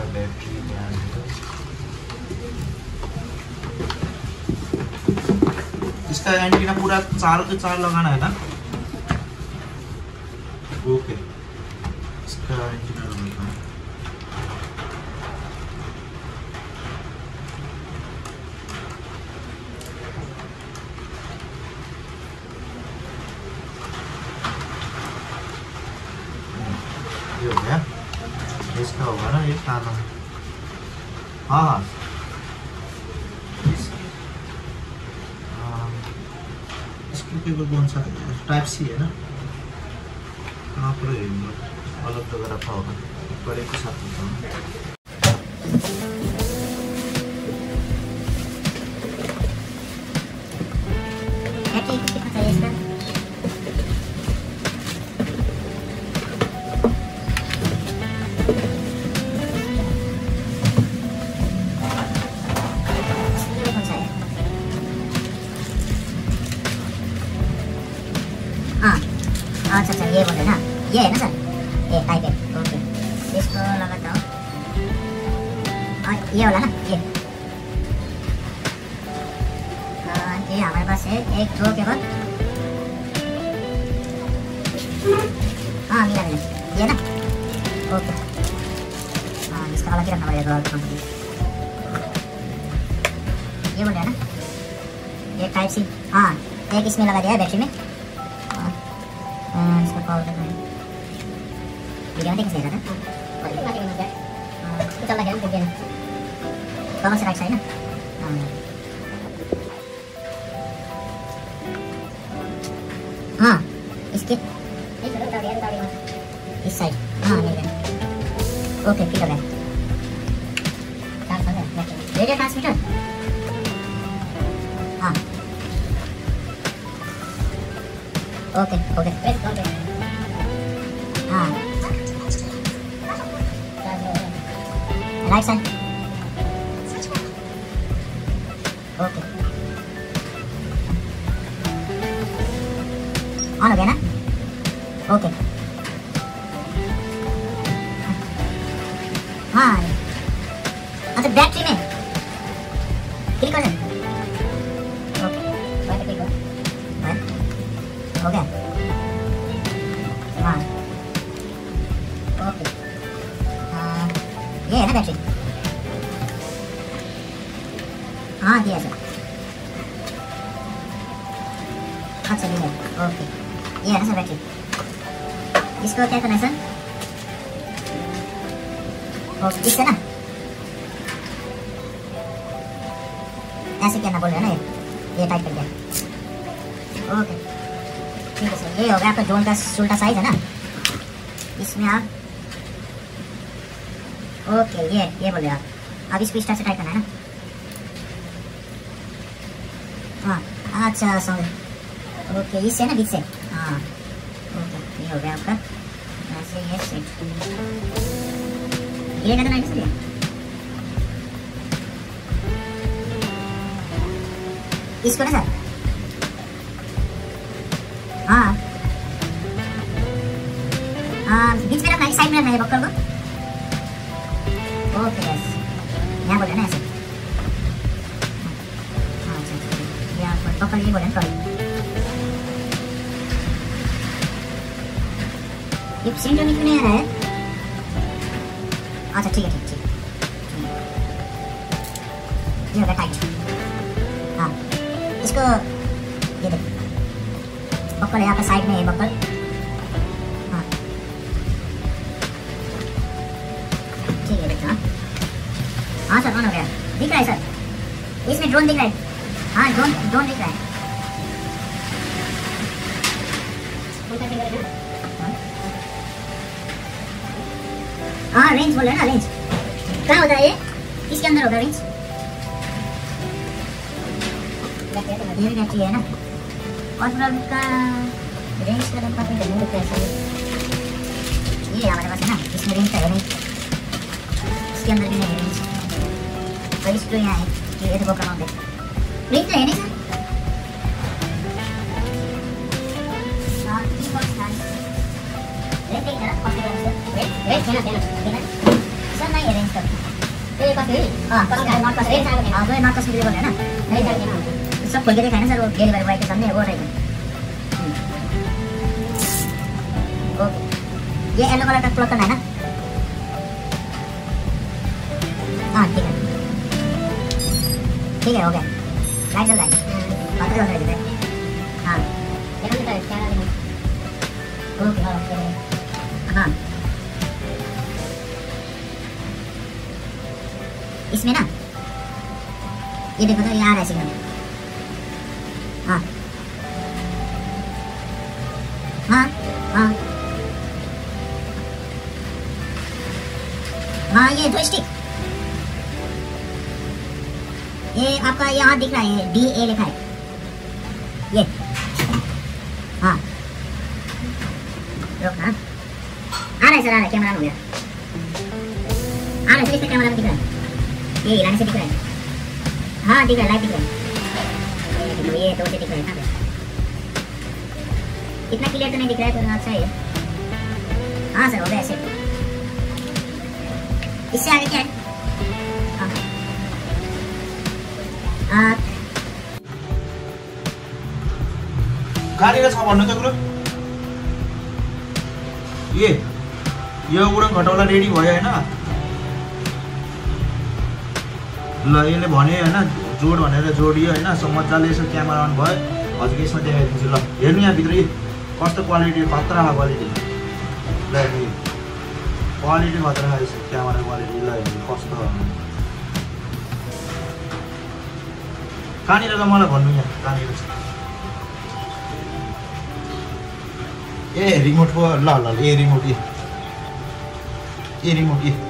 Battery यहाँ इसका antenna पूरा 4 के 4 लगाना है ना। ओके, इसका एंटीना लगाना है। ये हो गया, इसका होगा ना, ये काला। हाँ हाँ, इसकी केबल कौन सा टाइप सी है ना, कहाँ पर है, अलग जगह रखा होगा, बड़े के साथ होता है। अच्छा, ये बोले ना, ये है ना सर, ये टाइप है। ओके, इसको लगाता हूँ। और ये वाला ना, ये हमारे पास है एक दो के बाद। हाँ, मिला ये ना। ओके, हाँ, इसका अलग ही रखना पड़ेगा। ये बोले ना, ये टाइप सी। हाँ, एक इसमें लगा दिया है बैटरी में। इसका पावर वीडियो में देख सकते हैं चल लगा वीडियो में दोनों से राइट साइड ना। हाँ, इसके इस साइड। हाँ, मिल गया। ओके, ठीक हो गया। Radio transmitter. हाँ, ओके ओके। हाँ, राइट साइड। ओके, ऑन हो गया ना। ओके, हाँ, अच्छा, बैटरी में क्लिक कर। ओके, हो गया। हाँ, ओके, ये है ना बैटरी। हाँ, दिया सर। अच्छा, ये है। ओके, ये है ना सर बैटरी। इसको क्या करना है सर? ओके, इससे ना ऐसे क्या ना बोल रहे हैं ना, ये टाइप कर दिया। ओके, ठीक है सर। ये हो गया आपका ड्रोन का उल्टा साइज है ना, इसमें आप। ओके, ये बोल रहे आप। अब इसको स्टार से टाइप करना है ना। हाँ, अच्छा, सॉरी। ओके, इससे ना, बीच से। हाँ, ओके, ये हो गया आपका ऐसे। ये सेट ये करना है सर। इसको ना सर। हाँ, बीच में रखना है, साइड में रखना है बक्कर को। ओके, बस यहाँ बोले ना ऐसे। अच्छा, यहाँ बक्कर ये बोले ना, ये सेंटर में क्यों नहीं आ रहा है? अच्छा, ठीक है, ठीक। ये होगा टाइट। हाँ, इसको ये देखो, बक्कर यहाँ पे साइड में है बक्कर। हाँ, ठीक है, देखो। हाँ सर, ऑन हो गया। दिख रहा है सर, इसमें ड्रोन दिख रहा है। हाँ, ड्रोन दिख रहा है। हाँ, रेंज बोल रहे हैं ना, रेंज कहाँ होता है? ये किसके अंदर होगा रेंज? ये भी बैटरी है ना। और पूरा का रेंज का तो पता नहीं कैसे। ये हमारे पास है ना, इसमें रेंज का है नहीं, इसके अंदर भी नहीं है रेंज। और इसको यहाँ है, ये देखो कमाल है, रेंज तो है नहीं सर। रेंज सर नहीं है रेंज का। नॉट कॉस्ट है ना सब खोल के देखा है ना सर वो डिलीवरी बॉय के सामने वो रहेगा ओके ये येलो कलर का प्लग करना है ना हाँ ठीक है हो गया लाइट चल रहा है बात हो रही है हाँ ओके हाँ इसमें ना ये देखो तो ये आ रहा है सिग्नल हाँ हाँ हाँ हाँ ये जॉयस्टिक ये आपका यहाँ दिख रहा है DA लिखा है ये हाँ रुक हाँ आ रहा है सर आ रहा है कैमरा हो गया आ रहा है सर इसका कैमरा में दिख रहा है ये हिलाने से दिख रहा है हाँ दिख रहा है लाइट दिख रहा है ये तो दिख रहा है ना इतना क्लियर तो नहीं दिख रहा है पर अच्छा है हाँ सर हो गया ऐसे इससे आगे क्या है कहाँनिर छ भन्नु त कुरो यो उडन घटौला रेडी भयो हैन ल यसले भने हैन जोड भनेर जोडियो हैन सो मजाले यसो क्यामेरा अन भयो हजुर यसमा देखाइदिन्छु ल हेर्नु यहाँ भित्र कस्तो क्वालिटी खतरा क्वालिटी ल क्वालिटी खतरा छ क्यामेरा क्वालिटी ल कस्तो कहाँनिर त मलाई भन्नु यहाँ कहाँनिर छ ए रिमोट पो ल ल ए रिमोट